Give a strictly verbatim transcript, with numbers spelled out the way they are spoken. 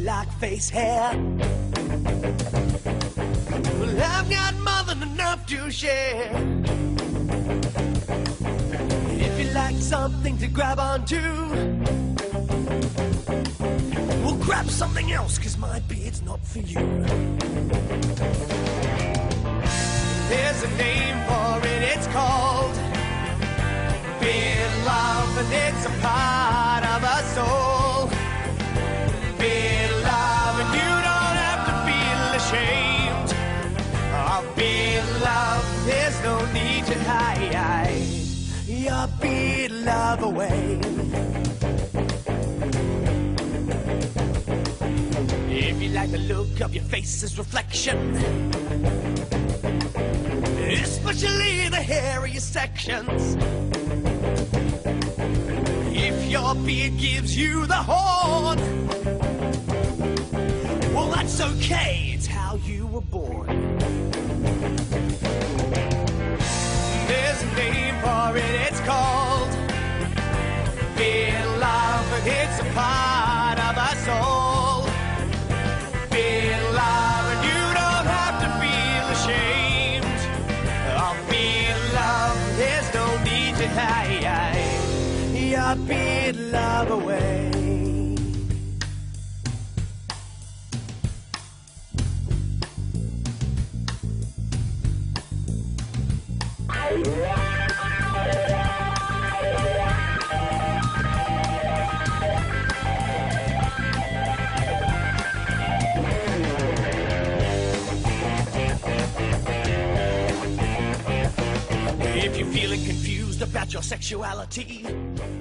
like face hair. Well, I've got more than enough to share. If you like something to grab onto, well, grab something else, cause my beard's not for you. There's a name for it, it's called beard love, and it's a part of our soul. Beard love, and you don't have to feel ashamed of beard love. There's no need to hide your beard love away. If you like the look of your face's reflection, especially the hairiest sections, if your beard gives you the horn, well, that's okay, it's how you were born. There's a name for it, it's called beard love, and it's a part of our soul. Beard love, and you don't have to feel ashamed of beard love. There's no need to hide your beard love away. If you're feeling confused about your sexuality,